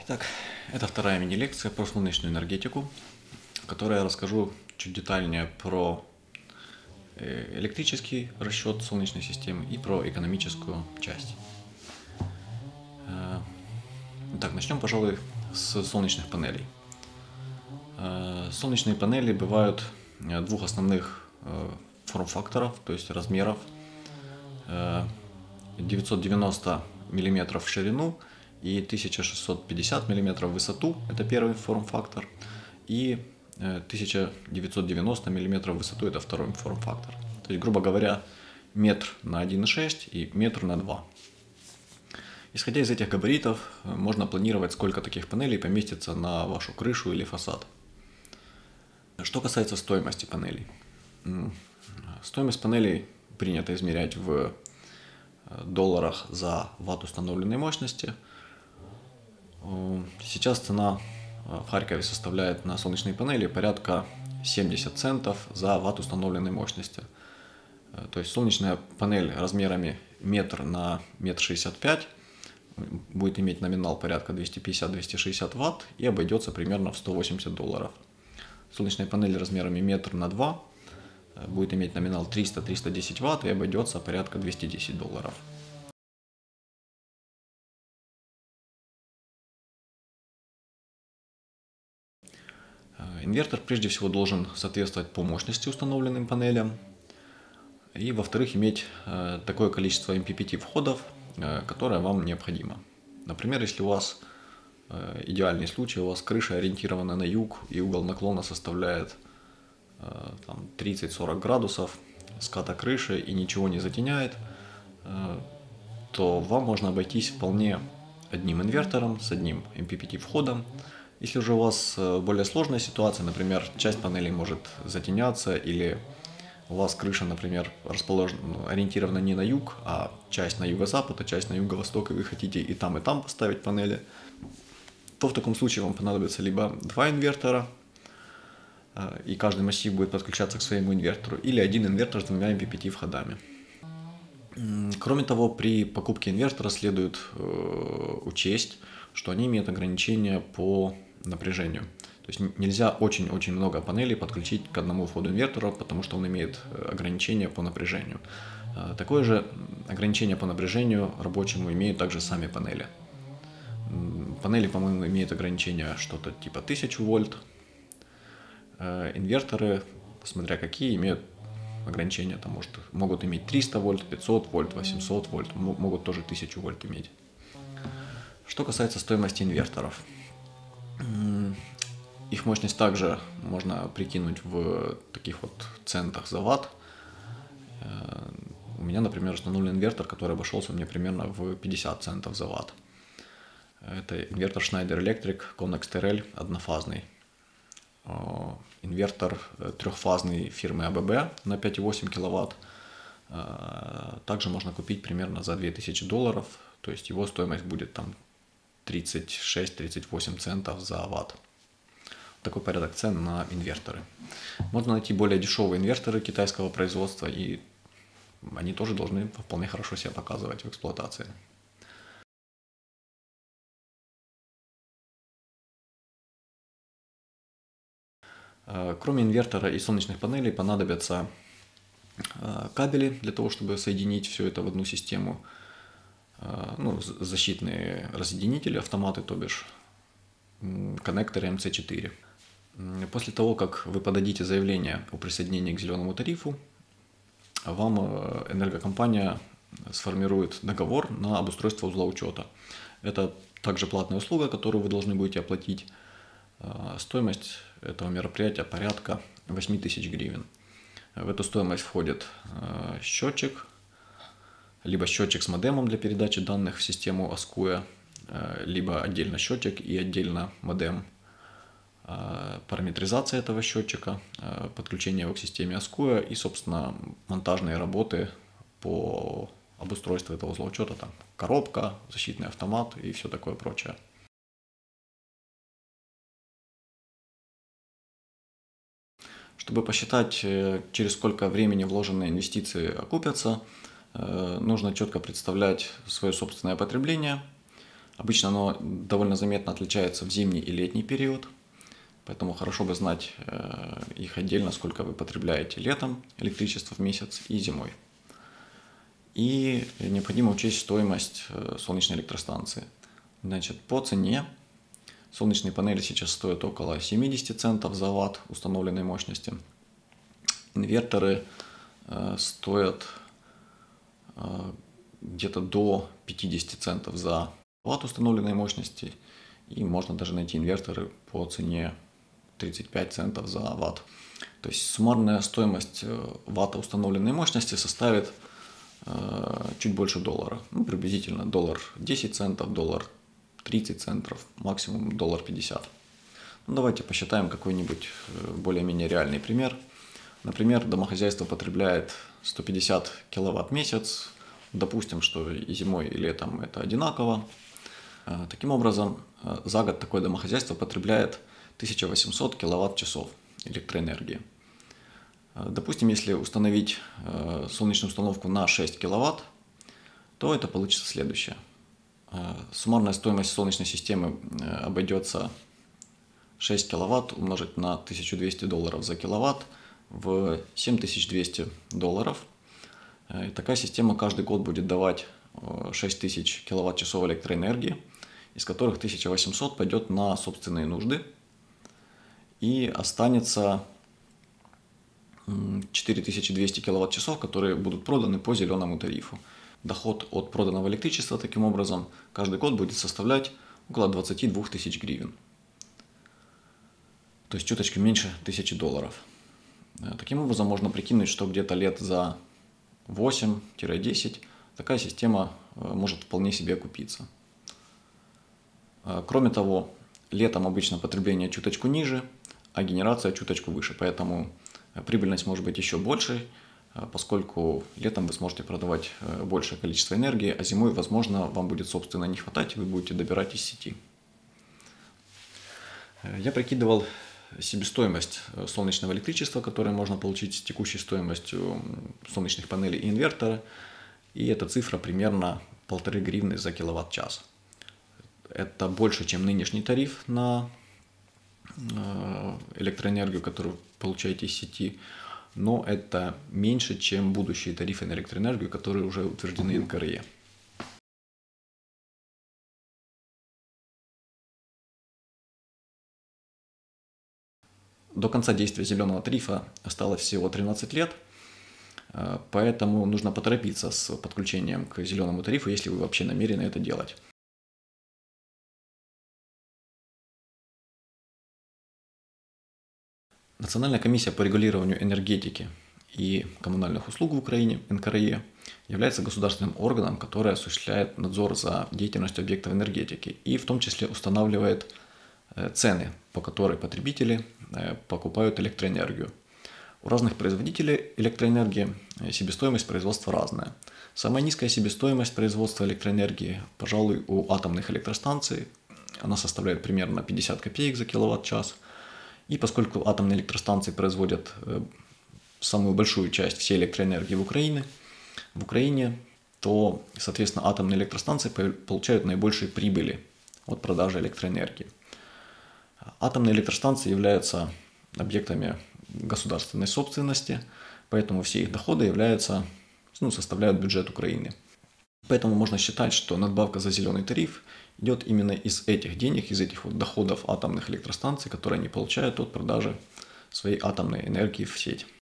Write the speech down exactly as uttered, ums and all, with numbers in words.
Итак, это вторая мини-лекция про солнечную энергетику, в которой я расскажу чуть детальнее про электрический расчет солнечной системы и про экономическую часть. Итак, начнем, пожалуй, с солнечных панелей. Солнечные панели бывают двух основных форм-факторов, то есть размеров: девятьсот девяносто миллиметров в ширину и тысяча шестьсот пятьдесят миллиметров в высоту, это первый форм-фактор, и тысяча девятьсот девяносто миллиметров в высоту, это второй форм-фактор. То есть, грубо говоря, метр на один и шесть и метр на два. Исходя из этих габаритов, можно планировать, сколько таких панелей поместится на вашу крышу или фасад. Что касается стоимости панелей. Стоимость панелей принято измерять в долларах за ватт установленной мощности. Сейчас цена в Харькове составляет на солнечные панели порядка семьдесят центов за ватт установленной мощности. То есть солнечная панель размерами метр на метр шестьдесят пять будет иметь номинал порядка двести пятьдесят — двести шестьдесят ватт и обойдется примерно в сто восемьдесят долларов. Солнечная панель размерами метр на два будет иметь номинал триста — триста десять ватт и обойдется порядка двести десять долларов. Инвертор прежде всего должен соответствовать по мощности установленным панелям и, во-вторых, иметь такое количество эм пи пи ти входов, которое вам необходимо. Например, если у вас идеальный случай, у вас крыша ориентирована на юг и угол наклона составляет тридцать — сорок градусов ската крыши и ничего не затеняет, то вам можно обойтись вполне одним инвертором с одним эм пи пи ти входом. Если же у вас более сложная ситуация, например, часть панелей может затеняться, или у вас крыша, например, расположена, ориентирована не на юг, а часть на юго-запад, а часть на юго-восток, и вы хотите и там, и там поставить панели, то в таком случае вам понадобится либо два инвертора, и каждый массив будет подключаться к своему инвертору, или один инвертор с двумя эм пи пи ти входами. Кроме того, при покупке инвертора следует учесть, что они имеют ограничения по напряжению. То есть нельзя очень-очень много панелей подключить к одному входу инвертора, потому что он имеет ограничения по напряжению. Такое же ограничение по напряжению рабочему имеют также сами панели. Панели, по-моему, имеют ограничение что-то типа тысяча вольт. Инверторы, смотря какие, имеют ограничения, там может, могут иметь триста вольт, пятьсот вольт, восемьсот вольт, могут тоже тысячу вольт иметь. Что касается стоимости инверторов. Их мощность также можно прикинуть в таких вот центах за ватт. У меня, например, установлен инвертор, который обошелся мне примерно в пятьдесят центов за ватт. Это инвертор Schneider Electric Connex T R L однофазный. Инвертор трехфазный фирмы а бэ бэ на пять и восемь киловатт. Также можно купить примерно за две тысячи долларов, то есть его стоимость будет там тридцать шесть — тридцать восемь центов за ватт. Такой порядок цен на инверторы. Можно найти более дешевые инверторы китайского производства, и они тоже должны вполне хорошо себя показывать в эксплуатации. Кроме инвертора и солнечных панелей понадобятся кабели для того, чтобы соединить все это в одну систему. Ну, защитные разъединители, автоматы, то бишь коннекторы эм цэ четыре. После того, как вы подадите заявление о присоединении к зеленому тарифу, вам энергокомпания сформирует договор на обустройство узла учета. Это также платная услуга, которую вы должны будете оплатить. Стоимость этого мероприятия порядка восемь тысяч гривен. В эту стоимость входит счетчик, либо счетчик с модемом для передачи данных в систему аскуя, либо отдельно счетчик и отдельно модем, параметризация этого счетчика, подключение его к системе аскуя и, собственно, монтажные работы по обустройству этого узла учета, там коробка, защитный автомат и все такое прочее. Чтобы посчитать, через сколько времени вложенные инвестиции окупятся, нужно четко представлять свое собственное потребление, Обычно оно довольно заметно отличается в зимний и летний период, поэтому хорошо бы знать их отдельно, сколько вы потребляете летом электричества в месяц и зимой. И необходимо учесть стоимость солнечной электростанции. Значит, по цене солнечные панели сейчас стоят около семьдесят центов за ватт установленной мощности. Инверторы стоят где-то до пятидесяти центов за ватт установленной мощности. И можно даже найти инверторы по цене тридцать пять центов за ватт. То есть суммарная стоимость ватта установленной мощности составит э, чуть больше доллара. Ну, приблизительно доллар десять центов, доллар тридцать центов, максимум доллар пятьдесят. Ну, давайте посчитаем какой-нибудь более-менее реальный пример. Например, домохозяйство потребляет сто пятьдесят киловатт в месяц. Допустим, что и зимой, и летом это одинаково. Таким образом, за год такое домохозяйство потребляет тысяча восемьсот киловатт-часов электроэнергии. Допустим, если установить солнечную установку на шесть киловатт, то это получится следующее. Суммарная стоимость солнечной системы обойдется шесть киловатт умножить на тысячу двести долларов за киловатт в семь тысяч двести долларов. И такая система каждый год будет давать шесть тысяч киловатт-часов электроэнергии, из которых тысяча восемьсот пойдет на собственные нужды, и останется четыре тысячи двести киловатт-часов, которые будут проданы по зеленому тарифу. Доход от проданного электричества таким образом каждый год будет составлять около двадцати двух тысяч гривен. То есть чуточку меньше тысячи долларов. Таким образом можно прикинуть, что где-то лет за восемь-десять такая система может вполне себе окупиться. Кроме того, летом обычно потребление чуточку ниже, а генерация чуточку выше, поэтому прибыльность может быть еще большей, поскольку летом вы сможете продавать большее количество энергии, а зимой, возможно, вам будет собственно не хватать, и вы будете добирать из сети. Я прикидывал себестоимость солнечного электричества, которое можно получить с текущей стоимостью солнечных панелей и инвертора, и эта цифра примерно полторы гривны за киловатт-час. Это больше, чем нынешний тариф на электроэнергию, которую получаете из сети, но это меньше, чем будущие тарифы на электроэнергию, которые уже утверждены эн ка эр е. До конца действия зеленого тарифа осталось всего тринадцать лет, поэтому нужно поторопиться с подключением к зеленому тарифу, если вы вообще намерены это делать. Национальная комиссия по регулированию энергетики и коммунальных услуг в Украине, эн ка эр е, является государственным органом, который осуществляет надзор за деятельностью объектов энергетики и в том числе устанавливает цены, по которой потребители покупают электроэнергию. У разных производителей электроэнергии себестоимость производства разная. Самая низкая себестоимость производства электроэнергии, пожалуй, у атомных электростанций. Она составляет примерно пятьдесят копеек за киловатт-час. И поскольку атомные электростанции производят самую большую часть всей электроэнергии в Украине, в Украине, то, соответственно, атомные электростанции получают наибольшие прибыли от продажи электроэнергии. Атомные электростанции являются объектами государственной собственности, поэтому все их доходы являются, ну, составляют бюджет Украины. Поэтому можно считать, что надбавка за зеленый тариф идет именно из этих денег, из этих вот доходов атомных электростанций, которые они получают от продажи своей атомной энергии в сеть.